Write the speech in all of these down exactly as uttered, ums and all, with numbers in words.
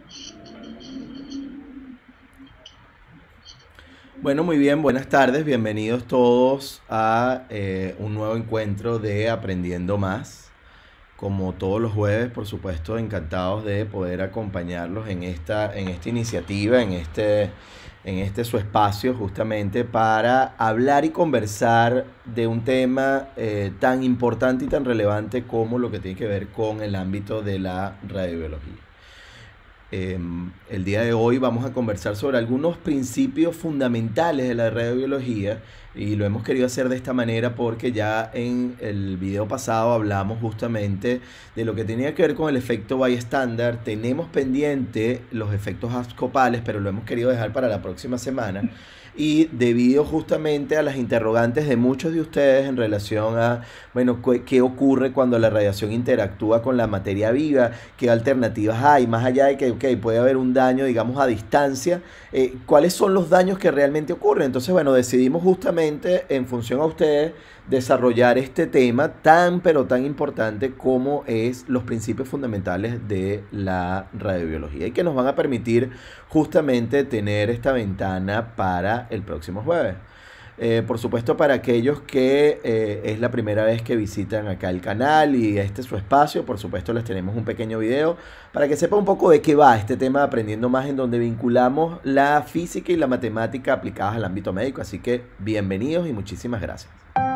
Bueno, muy bien, buenas tardes, bienvenidos todos a eh, un nuevo encuentro de Aprendiendo Más. Como todos los jueves, por supuesto, encantados de poder acompañarlos en esta, en esta iniciativa, en este, en este su espacio, justamente para hablar y conversar de un tema eh, tan importante y tan relevante como lo que tiene que ver con el ámbito de la radiobiología. Eh, el día de hoy vamos a conversar sobre algunos principios fundamentales de la radiobiología y lo hemos querido hacer de esta manera porque ya en el video pasado hablamos justamente de lo que tenía que ver con el efecto bystander. Tenemos pendiente los efectos abscopales, pero lo hemos querido dejar para la próxima semana. Y debido justamente a las interrogantes de muchos de ustedes en relación a, bueno, qué ocurre cuando la radiación interactúa con la materia viva, qué alternativas hay, más allá de que, ok, puede haber un daño, digamos, a distancia, eh, cuáles son los daños que realmente ocurren. Entonces, bueno, decidimos justamente, en función a ustedes, desarrollar este tema tan, pero tan importante como es los principios fundamentales de la radiobiología y que nos van a permitir justamente tener esta ventana para el próximo jueves. Eh, por supuesto, para aquellos que eh, es la primera vez que visitan acá el canal y este es su espacio, por supuesto les tenemos un pequeño video para que sepa un poco de qué va este tema de Aprendiendo Más, en donde vinculamos la física y la matemática aplicadas al ámbito médico. Así que bienvenidos y muchísimas gracias.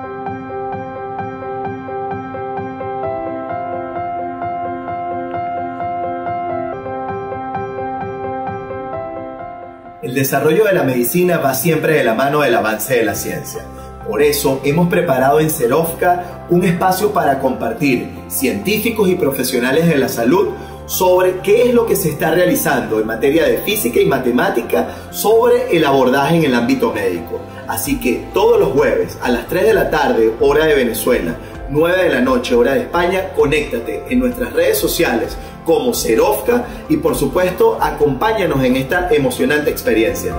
El desarrollo de la medicina va siempre de la mano del avance de la ciencia. Por eso hemos preparado en Serovka un espacio para compartir científicos y profesionales de la salud sobre qué es lo que se está realizando en materia de física y matemática sobre el abordaje en el ámbito médico. Así que todos los jueves a las tres de la tarde, hora de Venezuela, nueve de la noche, hora de España, conéctate en nuestras redes sociales como Serovka y por supuesto acompáñanos en esta emocionante experiencia.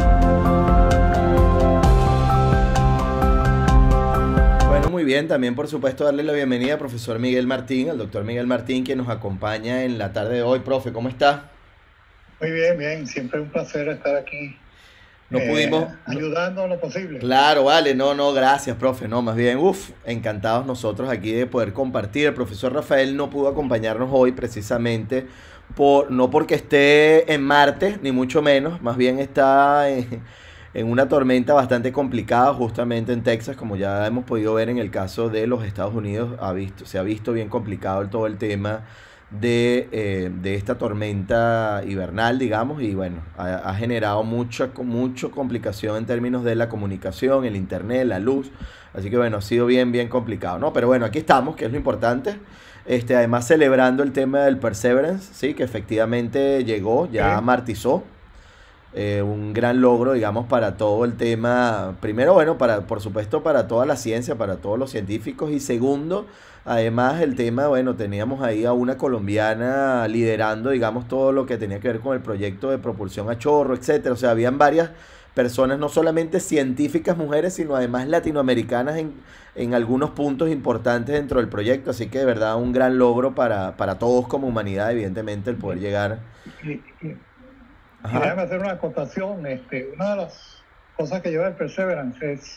Bueno, muy bien, también por supuesto darle la bienvenida al profesor Miguel Martín, al doctor Miguel Martín, que nos acompaña en la tarde de hoy. Profe, ¿cómo está? Muy bien, bien, siempre un placer estar aquí. No eh, pudimos... ayudando en lo posible. Claro, vale, no, no, gracias, profe, no, más bien, uff, encantados nosotros aquí de poder compartir. El profesor Rafael no pudo acompañarnos hoy precisamente, por, no porque esté en Marte, ni mucho menos, más bien está en, en una tormenta bastante complicada justamente en Texas, como ya hemos podido ver en el caso de los Estados Unidos, ha visto, se ha visto bien complicado el, todo el tema de, eh, de esta tormenta hibernal, digamos, y bueno, ha, ha generado mucha, mucha complicación en términos de la comunicación, el internet, la luz, así que bueno, ha sido bien, bien complicado, ¿no? Pero bueno, aquí estamos, que es lo importante, este, además celebrando el tema del Perseverance, sí, que efectivamente llegó, ya Sí. martizó. Eh, un gran logro, digamos, para todo el tema, primero, bueno, para, por supuesto, para toda la ciencia, para todos los científicos, y segundo, además, el tema, bueno, teníamos ahí a una colombiana liderando, digamos, todo lo que tenía que ver con el proyecto de propulsión a chorro, etcétera. O sea, habían varias personas, no solamente científicas mujeres, sino además latinoamericanas en, en algunos puntos importantes dentro del proyecto, así que de verdad un gran logro para, para todos como humanidad, evidentemente, el poder llegar. Y, y, y Ajá. déjame hacer una acotación. Este, una de las cosas que lleva el Perseverance es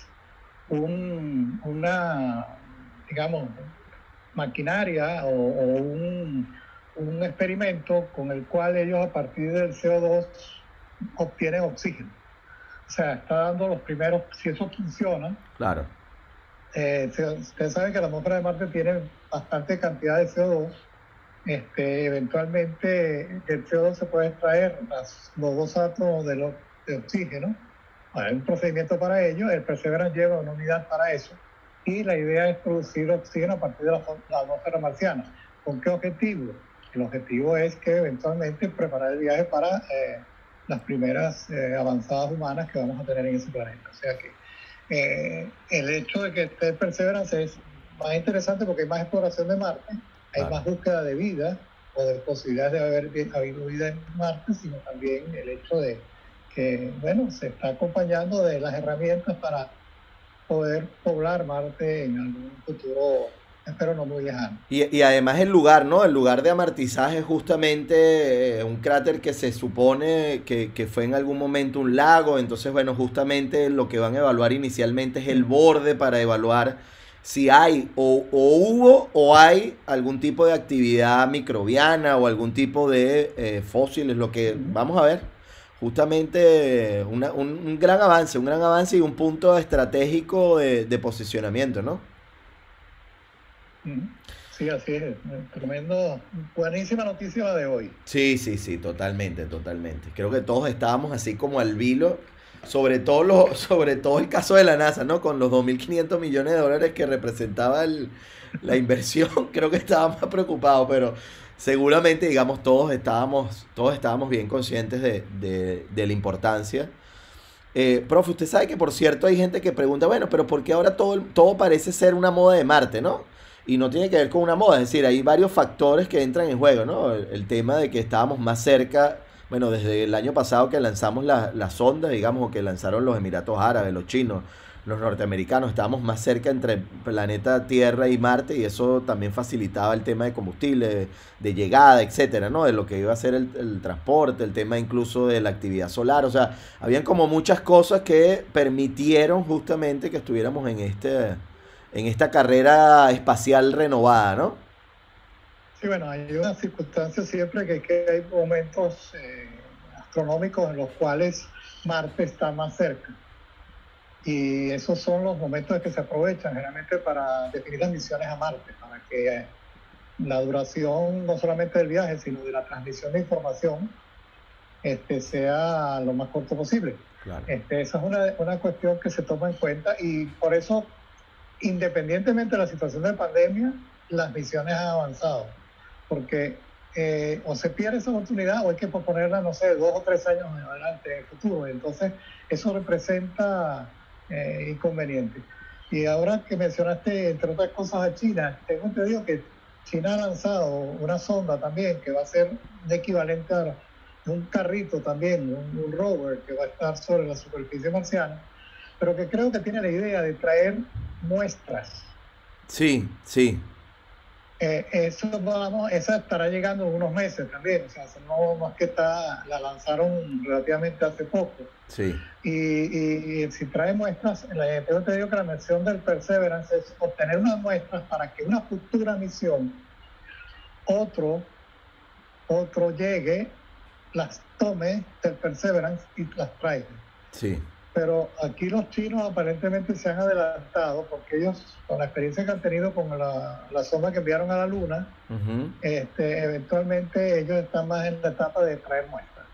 un, una, digamos, maquinaria o, o un, un experimento con el cual ellos a partir del C O dos obtienen oxígeno. O sea, está dando los primeros, si eso funciona, Claro. eh, se- ustedes saben que la atmósfera de Marte tiene bastante cantidad de C O dos. Este, eventualmente del C O dos se puede extraer las, los dos átomos de, lo- de oxígeno. Hay un procedimiento para ello. El Perseverance lleva una unidad para eso. Y la idea es producir oxígeno a partir de la, fo- la atmósfera marciana. ¿Con qué objetivo? El objetivo es que eventualmente preparar el viaje para eh, las primeras eh, avanzadas humanas que vamos a tener en ese planeta. O sea que eh, el hecho de que esté Perseverance es más interesante porque hay más exploración de Marte, hay Claro. más búsqueda de vida o de posibilidades de haber vi- habido vida en Marte, sino también el hecho de que, bueno, se está acompañando de las herramientas para poder poblar Marte en algún futuro espero no muy lejano. Y, y además el lugar, ¿no? El lugar de amartizaje es justamente eh, un cráter que se supone que, que fue en algún momento un lago. Entonces, bueno, justamente lo que van a evaluar inicialmente es el borde para evaluar si hay o, o hubo o hay algún tipo de actividad microbiana o algún tipo de eh, fósiles, lo que vamos a ver. Justamente una- un, un gran avance, un gran avance y un punto estratégico de, de posicionamiento, ¿no? Ujú. Sí, así es. eh, Tremendo, buenísima noticia la de hoy. Sí, sí, sí, totalmente, totalmente. Creo que todos estábamos así como al vilo, sobre todo, lo, sobre todo el caso de la NASA, ¿no? Con los dos mil quinientos millones de dólares que representaba el- la inversión, creo que estábamos más preocupados, pero seguramente, digamos, todos estábamos, todos estábamos bien conscientes de, de- de la importancia. Eh, profe, usted sabe que por cierto hay gente que pregunta, bueno, pero ¿por qué ahora todo, todo parece ser una moda de Marte, ¿no? Y no tiene que ver con una moda, es decir, hay varios factores que entran en juego, ¿no? El, el tema de que estábamos más cerca, bueno, desde el año pasado que lanzamos la- las sondas, digamos, o que lanzaron los Emiratos Árabes, los chinos, los norteamericanos, estábamos más cerca entre el planeta Tierra y Marte y eso también facilitaba el tema de combustible, de, de llegada, etcétera, ¿no? De lo que iba a ser el, el transporte, el tema incluso de la actividad solar, o sea, habían como muchas cosas que permitieron justamente que estuviéramos en este, en esta carrera espacial renovada, ¿no? Sí, bueno, hay una circunstancia siempre que, que hay momentos eh, astronómicos en los cuales Marte está más cerca. Y esos son los momentos que se aprovechan generalmente para definir las misiones a Marte, para que eh, la duración no solamente del viaje, sino de la transmisión de información este, sea lo más corto posible. Claro. Este, esa es una, una cuestión que se toma en cuenta y por eso, independientemente de la situación de pandemia, las misiones han avanzado, porque eh, o se pierde esa oportunidad o hay que posponerla, no sé, dos o tres años adelante en el futuro. Entonces, eso representa eh, inconvenientes. Y ahora que mencionaste, entre otras cosas, a China, tengo entendido que China ha lanzado una sonda también que va a ser un equivalente a un carrito también, un, un rover que va a estar sobre la superficie marciana, pero que creo que tiene la idea de traer muestras. Sí, sí, Eh, eso vamos, esa estará llegando en unos meses también, o sea, no más que está, la lanzaron relativamente hace poco. sí, Y, y, y si trae muestras, la, tengo te digo que la misión del Perseverance es obtener unas muestras para que una futura misión, otro, otro llegue, las tome del Perseverance y las traiga. sí. Pero aquí los chinos aparentemente se han adelantado porque ellos, con la experiencia que han tenido con la, la sonda que enviaron a la Luna, Ujú. este, eventualmente ellos están más en la etapa de traer muestras.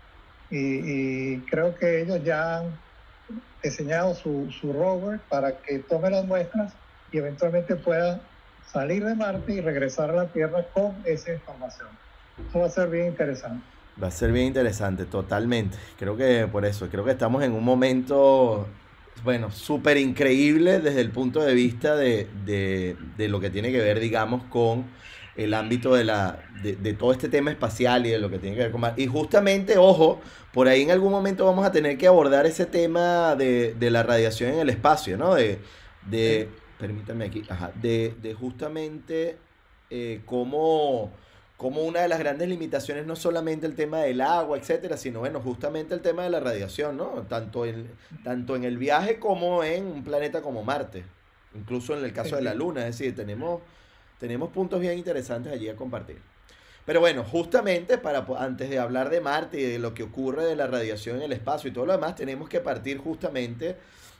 Y, y creo que ellos ya han diseñado su, su rover para que tome las muestras y eventualmente pueda salir de Marte y regresar a la Tierra con esa información. Eso va a ser bien interesante. Va a ser bien interesante, totalmente. Creo que por eso, creo que estamos en un momento, bueno, súper increíble desde el punto de vista de, de- de lo que tiene que ver, digamos, con el ámbito de, la, de, de todo este tema espacial y de lo que tiene que ver con... mar- Y justamente, ojo, por ahí en algún momento vamos a tener que abordar ese tema de, de la radiación en el espacio, ¿no? De, de Sí, permítame aquí, ajá, de, de justamente eh, cómo como una de las grandes limitaciones no solamente el tema del agua, etcétera, sino bueno, justamente el tema de la radiación, ¿no? Tanto en, tanto en el viaje como en un planeta como Marte, incluso en el caso sí, de la sí. Luna, es decir, tenemos, tenemos puntos bien interesantes allí a compartir. Pero bueno, justamente para po- antes de hablar de Marte y de lo que ocurre de la radiación en el espacio y todo lo demás, tenemos que partir justamente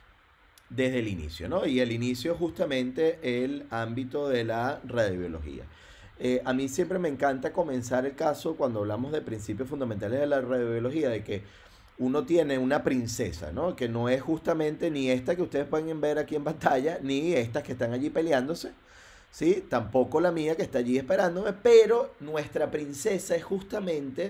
desde el inicio, ¿no? Y el inicio es justamente el ámbito de la radiobiología. Eh, a mí siempre me encanta comenzar el caso cuando hablamos de principios fundamentales de la radiobiología, de que uno tiene una princesa, ¿no? Que no es justamente ni esta que ustedes pueden ver aquí en pantalla, ni estas que están allí peleándose, ¿sí? Tampoco la mía que está allí esperándome, pero nuestra princesa es justamente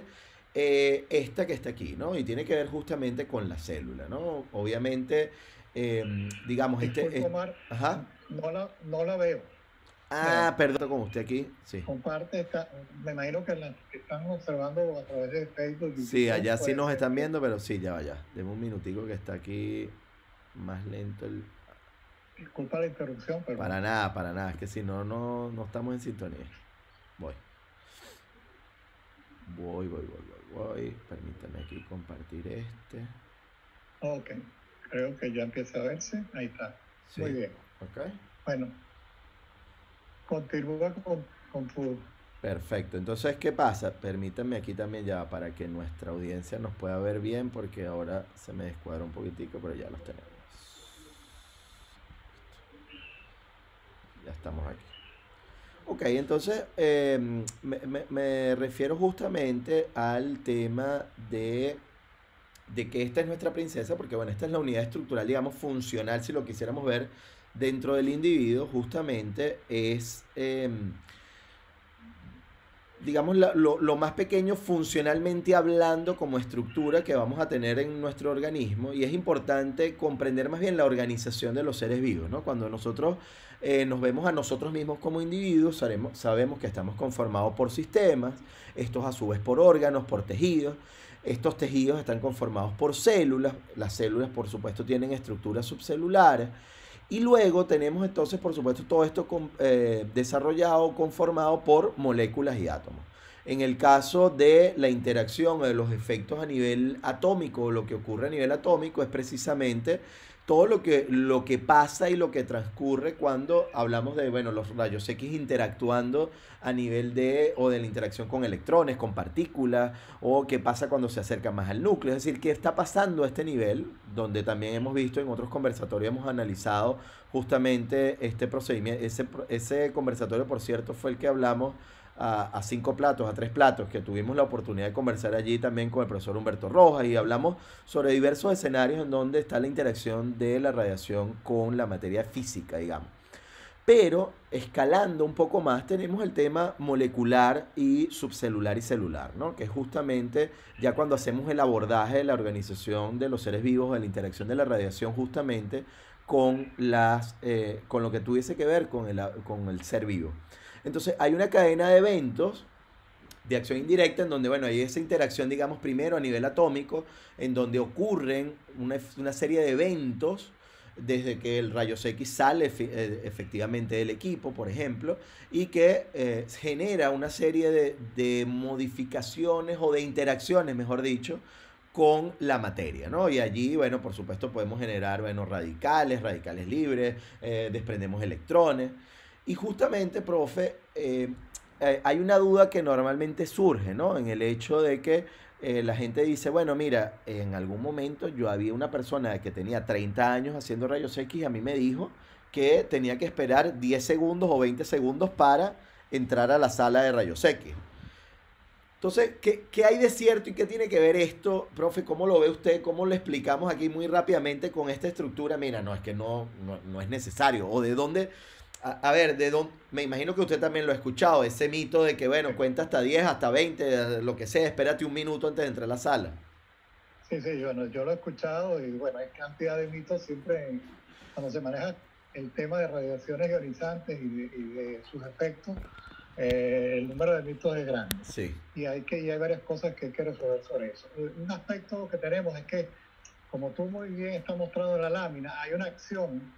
eh, esta que está aquí, ¿no? Y tiene que ver justamente con la célula, ¿no? Obviamente, eh, digamos, este... Disculpa, es- Omar, ajá. no la, no la veo. O sea, Ah, perdón con usted aquí. Sí. comparte, está, me imagino que las que están observando a través de Facebook y Sí, YouTube allá sí puede nos ser están que... viendo, pero sí, ya vaya. Deme un minutico que está aquí más lento el... Disculpa la interrupción, pero Para nada, para nada. Es que si no, no, no estamos en sintonía. Voy. Voy, voy, voy, voy, voy. Permítame aquí compartir este. ok, creo que ya empieza a verse. Ahí está. Sí. Muy bien. Ok. Bueno, continúa con, con tu... Perfecto. Entonces, ¿qué pasa? Permítanme aquí también ya para que nuestra audiencia nos pueda ver bien, porque ahora se me descuadra un poquitico, pero ya los tenemos. Ya estamos aquí. Ok, entonces eh, me, me- me refiero justamente al tema de, de que esta es nuestra princesa, porque bueno, esta es la unidad estructural, digamos, funcional, si lo quisiéramos ver dentro del individuo, justamente es, em, digamos, la- lo, lo más pequeño funcionalmente hablando como estructura que vamos a tener en nuestro organismo y es importante comprender más bien la organización de los seres vivos, ¿no? Cuando nosotros eh, nos vemos a nosotros mismos como individuos, sabemos, sabemos que estamos conformados por sistemas, estos a su vez por órganos, por tejidos. Estos tejidos están conformados por células, las células por supuesto tienen estructuras subcelulares y luego tenemos entonces, por supuesto, todo esto con, eh, desarrollado, conformado por moléculas y átomos. En el caso de la interacción o de los efectos a nivel atómico, lo que ocurre a nivel atómico es precisamente todo lo que, lo que pasa y lo que transcurre cuando hablamos de, bueno, los rayos X interactuando a nivel de, o de la interacción con electrones, con partículas, o qué pasa cuando se acerca más al núcleo. Es decir, qué está pasando a este nivel, donde también hemos visto en otros conversatorios, hemos analizado justamente este procedimiento. Ese, ese conversatorio, por cierto, fue el que hablamos a, a cinco platos, a tres platos, que tuvimos la oportunidad de conversar allí también con el profesor Humberto Rojas y hablamos sobre diversos escenarios en donde está la interacción de la radiación con la materia física, digamos. Pero escalando un poco más tenemos el tema molecular y subcelular y celular, ¿no? Que es justamente ya cuando hacemos el abordaje de la organización de los seres vivos, de la interacción de la radiación justamente con, las, eh, con lo que tuviese que ver con el, con el ser vivo. Entonces hay una cadena de eventos de acción indirecta en donde, bueno, hay esa interacción, digamos, primero a nivel atómico, en donde ocurren una, una serie de eventos desde que el rayos X sale eh, efectivamente del equipo, por ejemplo, y que eh, genera una serie de, de modificaciones o de interacciones, mejor dicho, con la materia, ¿no? Y allí, bueno, por supuesto podemos generar, bueno, radicales, radicales libres, eh, desprendemos electrones. Y justamente, profe, eh, eh, hay una duda que normalmente surge, ¿no? En el hecho de que eh, la gente dice, bueno, mira, en algún momento yo había una persona que tenía treinta años haciendo rayos X y a mí me dijo que tenía que esperar diez segundos o veinte segundos para entrar a la sala de rayos X. Entonces, ¿qué, ¿qué hay de cierto y qué tiene que ver esto, profe? ¿Cómo lo ve usted? ¿Cómo lo explicamos aquí muy rápidamente con esta estructura? Mira, no, es que no, no, no es necesario. ¿O de dónde? A, a ver, de dónde, me imagino que usted también lo ha escuchado, ese mito de que, bueno, cuenta hasta diez, hasta veinte, lo que sea, espérate un minuto antes de entrar a la sala. Sí, sí, yo, no, yo lo he escuchado y bueno, hay cantidad de mitos siempre en- cuando se maneja el tema de radiaciones ionizantes y de, y de sus efectos, eh, el número de mitos es grande. Sí. Y hay, que, y hay varias cosas que hay que resolver sobre eso. Un aspecto que tenemos es que, como tú muy bien estás mostrando en la lámina, hay una acción,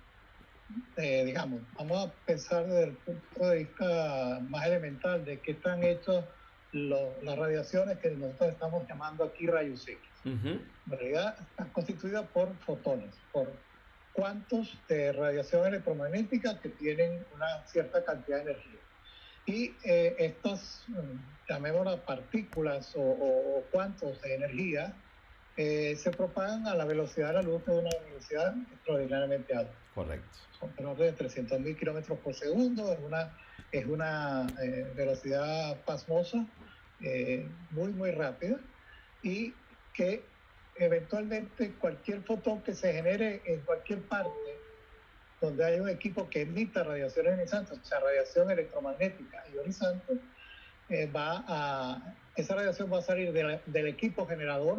eh, digamos, vamos a pensar desde el punto de vista más elemental de qué están hechos lo- las radiaciones que nosotros estamos llamando aquí rayos X. Ujú. En realidad están constituidas por fotones, por cuantos de radiación electromagnética que tienen una cierta cantidad de energía. Y eh, estas, mm, llamémoslas partículas o, o, o cuantos de energía, eh, se propagan a la velocidad de la luz, que es una velocidad extraordinariamente alta. Correcto. Son del orden de trescientos mil kilómetros por segundo, es una, es una eh, velocidad pasmosa, eh, muy, muy rápida, y que eventualmente cualquier fotón que se genere en cualquier parte donde hay un equipo que emita radiación ionizante, o sea, radiación electromagnética ionizante, eh, va a, esa radiación va a salir de la, del equipo generador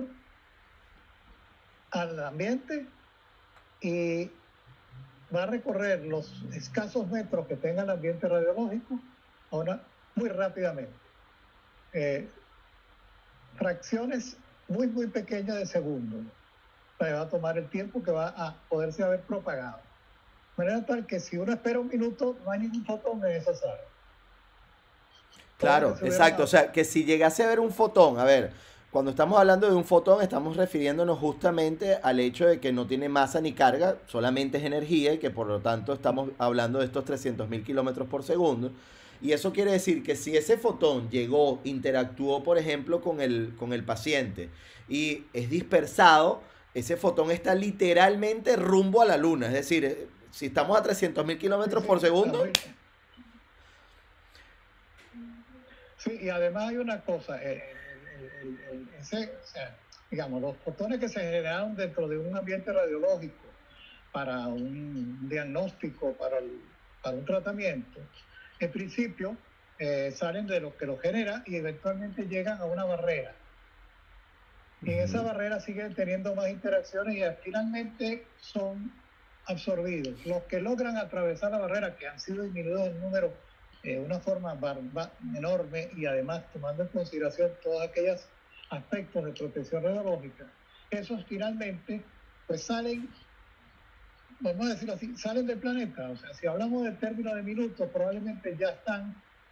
al ambiente y va a recorrer los escasos metros que tenga el ambiente radiológico ahora muy rápidamente. Eh, fracciones muy, muy pequeñas de segundo. O sea, va a tomar el tiempo que va a poderse haber propagado. manera tal que si uno espera un minuto, no hay ningún fotón en esa sala. Todos que Claro, se hubieran exacto. O sea, que si llegase a ver un fotón, a ver, cuando estamos hablando de un fotón, estamos refiriéndonos justamente al hecho de que no tiene masa ni carga, solamente es energía y que por lo tanto estamos hablando de estos trescientos mil kilómetros por segundo. Y eso quiere decir que si ese fotón llegó, interactuó, por ejemplo, con el, con el paciente y es dispersado, ese fotón está literalmente rumbo a la luna. Es decir, eh, si estamos a trescientos mil Sí, kilómetros por sí, segundo, arri- sí, y además hay una cosa, el, el- el- el- ese, o sea, digamos, los fotones que se generaron dentro de un ambiente radiológico para un diagnóstico, para, el- para un tratamiento, en principio eh, salen de lo que lo genera y eventualmente llegan a una barrera. Y en esa ujú, barrera siguen teniendo más interacciones y finalmente son absorbidos. Los que logran atravesar la barrera, que han sido disminuidos en número de eh, una forma barba, enorme y además tomando en consideración todos aquellos aspectos de protección radiológica, esos finalmente pues salen, vamos a decirlo así, salen del planeta. O sea, si hablamos del término de minutos, probablemente ya están,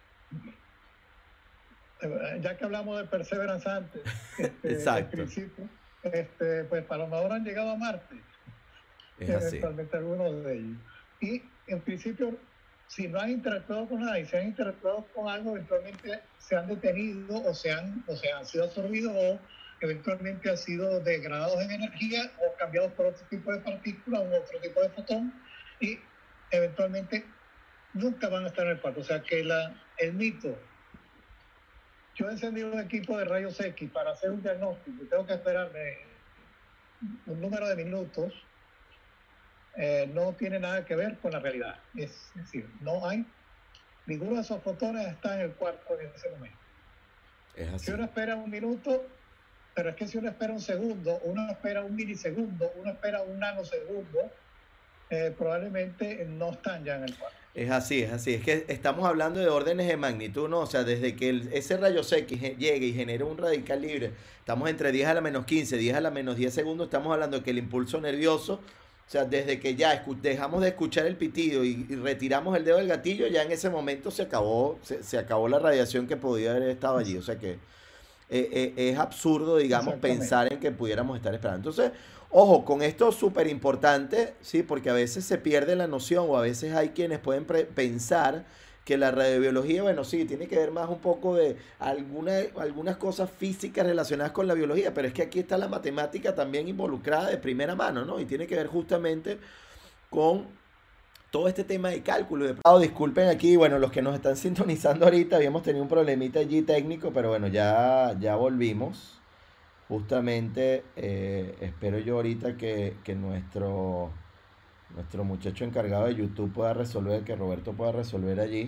eh, ya que hablamos de Perseverance antes, este, en exacto. principio, este, pues para lo mejor han llegado a Marte, Es así. eventualmente algunos de ellos. Y en principio, si no han interactuado con nada y se han interactuado con algo, eventualmente se han detenido o se han, o se han sido absorbidos o eventualmente han sido degradados en energía o cambiados por otro tipo de partícula o otro tipo de fotón y eventualmente nunca van a estar en el cuarto. O sea que la, el mito, yo he encendido un equipo de rayos X para hacer un diagnóstico y tengo que esperarme un número de minutos, eh, no tiene nada que ver con la realidad. Es, es decir, no hay, ninguno de esos fotones está en el cuarto en ese momento. Es Si así. uno espera un minuto, pero es que si uno espera un segundo, uno espera un milisegundo, uno espera un nanosegundo, eh, probablemente no están ya en el cuarto. Es así, es así. Es que estamos hablando de órdenes de magnitud, ¿no? O sea, desde que el- ese rayo X ge- llegue y genere un radical libre, estamos entre diez a la menos quince, diez a la menos diez segundos, estamos hablando de que el impulso nervioso, o sea, desde que ya escu- dejamos de escuchar el pitido y, y retiramos el dedo del gatillo, ya en ese momento se acabó, se, se acabó la radiación que podía haber estado allí. O sea que eh, eh, es absurdo, digamos, Exactamente. pensar en que pudiéramos estar esperando. Entonces, ojo, con esto súper importante, ¿sí? Porque a veces se pierde la noción o a veces hay quienes pueden pre- pensar que la radiobiología, bueno, sí, tiene que ver más un poco de alguna, algunas cosas físicas relacionadas con la biología, pero es que aquí está la matemática también involucrada de primera mano, ¿no? Y tiene que ver justamente con todo este tema de cálculo. De... Oh, disculpen aquí, bueno, los que nos están sintonizando ahorita, habíamos tenido un problemita allí técnico, pero bueno, ya, ya volvimos. Justamente eh, espero yo ahorita que, que nuestro, nuestro muchacho encargado de YouTube pueda resolver, que Roberto pueda resolver allí.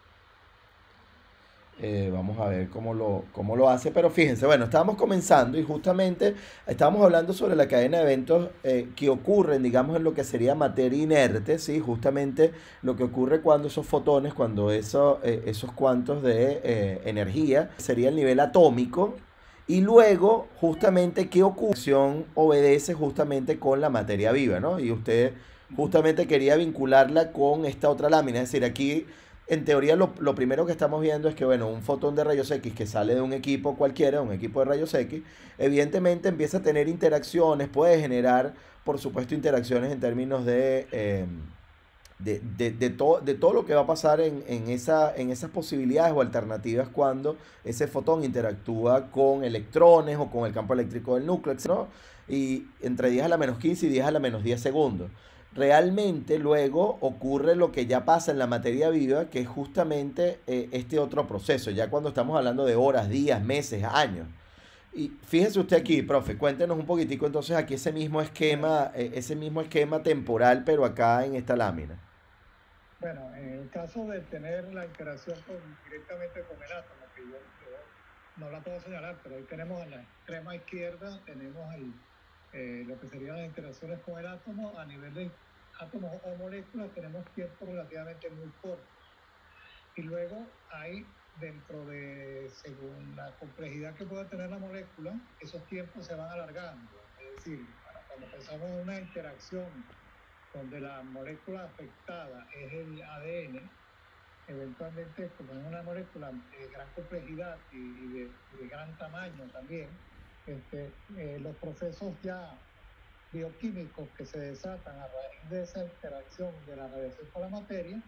Eh, vamos a ver cómo lo, cómo lo hace. Pero fíjense, bueno, estábamos comenzando y justamente estábamos hablando sobre la cadena de eventos eh, que ocurren, digamos, en lo que sería materia inerte, ¿sí? Justamente lo que ocurre cuando esos fotones, cuando eso, eh, esos cuantos de eh, energía, sería el nivel atómico. Y luego, justamente, ¿qué ocurre? Obedece justamente con la materia viva, ¿no? Y usted justamente quería vincularla con esta otra lámina. Es decir, aquí en teoría lo, lo primero que estamos viendo es que, bueno, un fotón de rayos X que sale de un equipo cualquiera, un equipo de rayos X, evidentemente empieza a tener interacciones, puede generar, por supuesto, interacciones en términos de, eh, de, de, de, to- de todo lo que va a pasar en, en, esa, en esas posibilidades o alternativas cuando ese fotón interactúa con electrones o con el campo eléctrico del núcleo, etcétera, ¿no? Y entre diez a la menos quince y diez a la menos diez segundos. Realmente luego ocurre lo que ya pasa en la materia viva, que es justamente eh, este otro proceso, ya cuando estamos hablando de horas, días, meses, años. Y fíjese usted aquí, profe, cuéntenos un poquitico entonces aquí ese mismo Bueno, esquema, eh, ese mismo esquema temporal, pero acá en esta lámina. bueno, en el caso de tener la interacción con, directamente con el átomo, que yo, yo no la puedo señalar, pero ahí tenemos en la extrema izquierda, tenemos el, eh, lo que serían las interacciones con el átomo. A nivel de átomos o moléculas tenemos tiempos relativamente muy cortos. Y luego hay dentro de, según la complejidad que pueda tener la molécula, esos tiempos se van alargando. Es decir, para cuando pensamos en una interacción donde la molécula afectada es el A D N, eventualmente, como es una molécula de gran complejidad y, y, de, y de gran tamaño también, este, eh, los procesos ya bioquímicos que se desatan a raíz de esa interacción de la radiación con la materia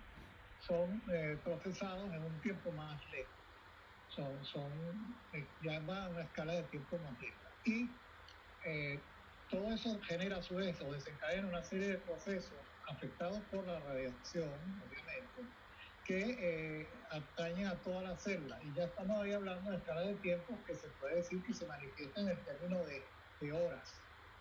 son eh, procesados en un tiempo más lento. Son, son, eh, ya va a una escala de tiempo más lenta. Y eh, todo eso genera a su vez o desencadena una serie de procesos afectados por la radiación, obviamente, que eh, atañen a toda la célula. Y ya estamos ahí hablando de escala de tiempo que se puede decir que se manifiesta en el término de, de horas.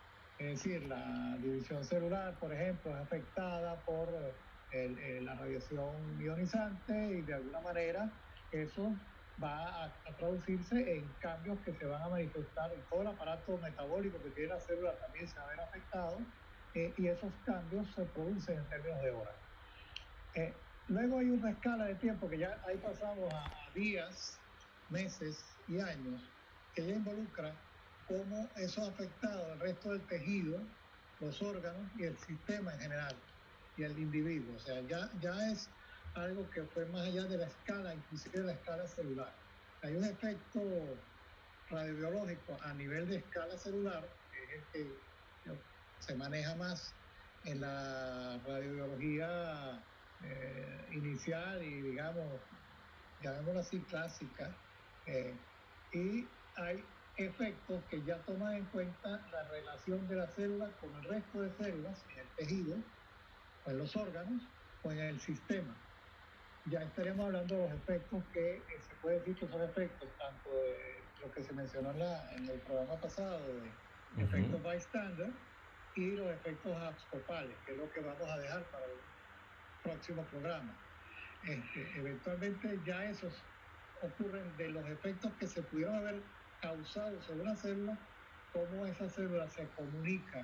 Es decir, la división celular, por ejemplo, es afectada por el, el, la radiación ionizante y de alguna manera eso va a, a traducirse en cambios que se van a manifestar en todo el aparato metabólico que tiene la célula también se va a ver afectado eh, y esos cambios se producen en términos de horas. Eh, luego hay una escala de tiempo que ya ahí pasamos a, a días, meses y años que ya involucra cómo eso ha afectado al resto del tejido, los órganos y el sistema en general y el individuo. O sea, ya, ya es algo que fue más allá de la escala, inclusive de la escala celular. Hay un efecto radiobiológico a nivel de escala celular, que es el que se maneja más en la radiobiología eh, inicial y, digamos, llamémoslo así, clásica. Eh, y hay efectos que ya toman en cuenta la relación de la célula con el resto de células en el tejido, o en los órganos, o en el sistema. Ya estaremos hablando de los efectos que eh, se puede decir que son efectos tanto de lo que se mencionó en, la, en el programa pasado, de uh-huh. efectos bystander, y los efectos abscopales, que es lo que vamos a dejar para el próximo programa. Este, eventualmente ya esos ocurren de los efectos que se pudieron haber causado sobre una célula, cómo esa célula se comunica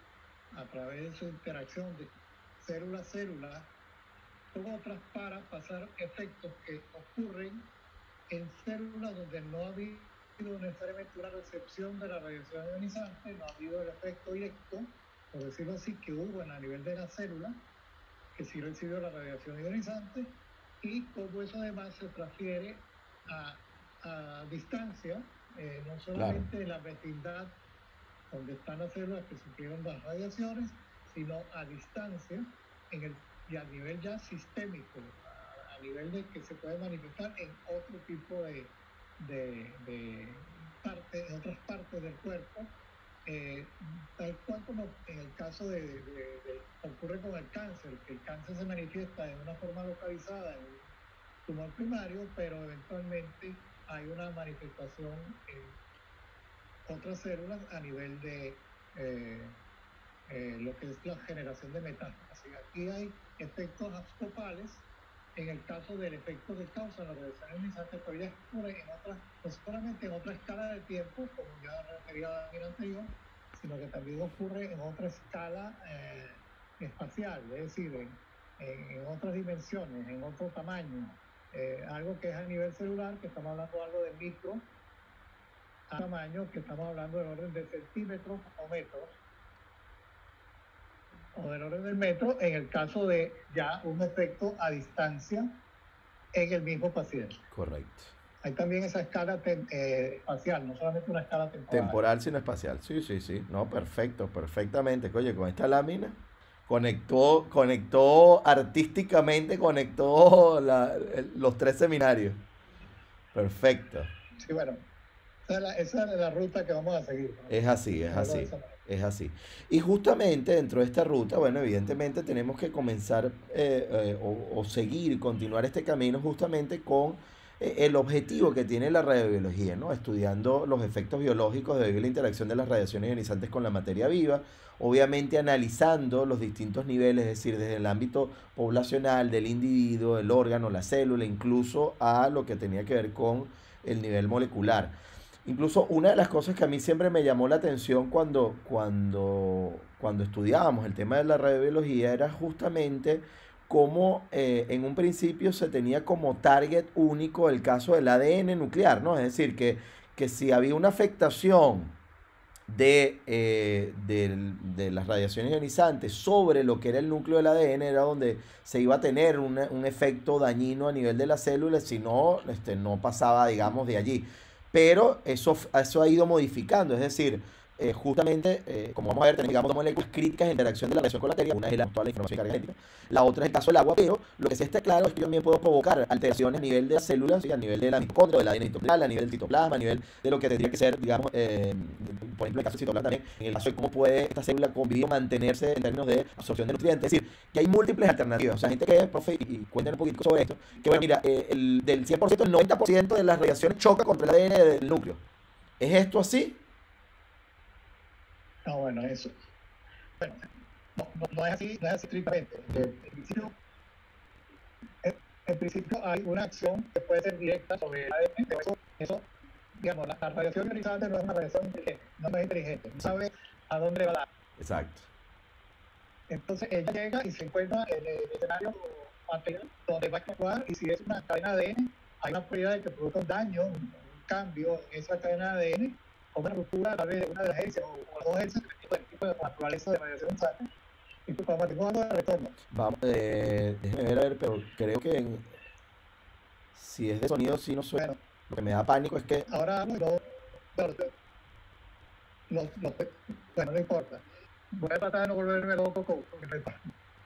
a través de su interacción de célula a célula con otras para pasar efectos que ocurren en células donde no ha habido necesariamente una recepción de la radiación ionizante, no ha habido el efecto directo, por decirlo así, que hubo en a nivel de la célula, que sí recibió la radiación ionizante, y cómo eso además se transfiere a, a distancia, eh, no solamente claro. en la vecindad donde están las células que sufrieron las radiaciones, sino a distancia en el, y a nivel ya sistémico, a, a nivel de que se puede manifestar en otro tipo de, de, de parte, en otras partes del cuerpo, eh, tal cual como en el caso de, de, de, ocurre con el cáncer, que el cáncer se manifiesta de una forma localizada en un tumor primario, pero eventualmente hay una manifestación en otras células a nivel de eh, eh, lo que es la generación de metástasis. Aquí hay efectos abscopales en el caso del efecto que causa la radiación ionizante, pero ya ocurre en otras, no solamente en otra escala de tiempo, como ya refería Daniel anterior, sino que también ocurre en otra escala eh, espacial, es decir, en, en, en otras dimensiones, en otro tamaño, eh, algo que es a nivel celular, que estamos hablando de algo de micro, a tamaño, que estamos hablando del orden de centímetros o metros, o del orden del metro, en el caso de ya un efecto a distancia en el mismo paciente. Correcto. Hay también esa escala eh, espacial, no solamente una escala temporal. Temporal, sino espacial. Sí, sí, sí. No, perfecto, perfectamente. Oye, con esta lámina conectó, conectó artísticamente, conectó la, el, los tres seminarios. Perfecto. Sí, bueno. Esa es, la, esa es la ruta que vamos a seguir, ¿no? Es así, es así, es así. Y justamente dentro de esta ruta, bueno, evidentemente tenemos que comenzar eh, eh, o, o seguir, continuar este camino justamente con eh, el objetivo que tiene la radiobiología, ¿no? Estudiando los efectos biológicos debido a la interacción de las radiaciones ionizantes con la materia viva, obviamente analizando los distintos niveles, es decir, desde el ámbito poblacional, del individuo, el órgano, la célula, incluso a lo que tenía que ver con el nivel molecular. Incluso una de las cosas que a mí siempre me llamó la atención cuando, cuando, cuando estudiábamos el tema de la radiobiología era justamente cómo eh, en un principio se tenía como target único el caso del A D N nuclear, ¿no? Es decir, que, que si había una afectación de, eh, del- de las radiaciones ionizantes sobre lo que era el núcleo del A D N era donde se iba a tener una- un efecto dañino a nivel de las células, si no, este, no pasaba, digamos, de allí. Pero eso, f- eso ha ido modificando, es decir, eh, justamente, eh, como vamos a ver, tenemos, digamos, dos moléculas críticas de interacción de la reacción con la materia, una es la, toda la información carga genética, la otra es el caso del agua, pero lo que sí está claro es que yo también puedo provocar alteraciones a nivel de las células, ¿sí? A nivel de la mitocondria, del A D N citoplasma, a nivel del citoplasma, a nivel de lo que tendría que ser, digamos, eh, por ejemplo, en el caso del citoplasma también, en el caso de cómo puede esta célula convivir o mantenerse en términos de absorción de nutrientes. Es decir, que hay múltiples alternativas. O sea, gente que es profe y, y cuenten un poquito sobre esto, que bueno, mira, eh, el, del cien por ciento, el noventa por ciento de las radiaciones choca contra el A D N del núcleo. ¿Es esto así? No, bueno, eso. Bueno, no, no, no es así, no es así estrictamente. En principio, en, en principio hay una acción que puede ser directa sobre el A D N, pero eso, eso digamos, la, la radiación ionizante no es una radiación inteligente, no, no es inteligente, no sabe a dónde va a dar. Exacto. Entonces ella llega y se encuentra en el escenario material donde va a actuar, y si es una cadena de A D N, hay una probabilidad de que produzca un daño, un, un cambio en esa cadena de A D N, o una ruptura tal vez de una de las hélices o, o dos hélices, dependiendo del tipo de naturaleza de radiación ionizante. Y pues cuando estamos hablando de retorno, Vamos, eh, déjeme ver, a ver, pero creo que en- si es de sonido, sí no suena. bueno, Lo que me da pánico es que. ahora hablo y no, bueno, lo- lo- bueno, no importa. Voy a tratar de no volverme loco con, con el retorno.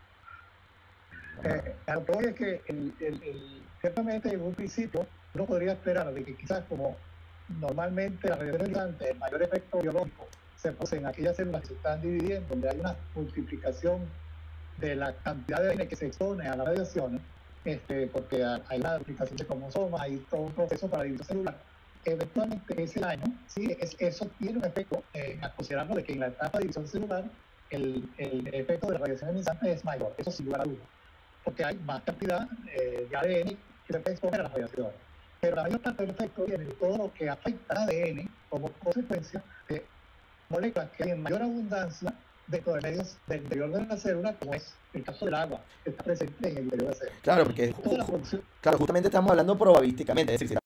Eh, a lo que voy es que el, el, el, ciertamente en un principio uno podría esperar de que quizás como normalmente las radiaciones ionizantes, el mayor efecto biológico se produce en aquellas células que se están dividiendo, donde hay una multiplicación de la cantidad de A D N que se expone a las radiaciones, este, porque hay una duplicación de cromosomas, hay todo un proceso para división celular. Eventualmente ese daño, sí, es, eso tiene un efecto, eh, a considerarlo de que en la etapa de división celular el, el efecto de la radiación ionizante es mayor, eso sin lugar a dudas, porque hay más cantidad eh, de A D N que se puede exponer a las radiaciones. Pero la mayor parte del efecto viene de todo lo que afecta al A D N como consecuencia de moléculas que hay en mayor abundancia dentro de medios del interior de la célula, como es el caso del agua, que está presente en el interior de la célula. Claro, porque Toda la producción, claro, justamente estamos hablando probabilísticamente, es decir, si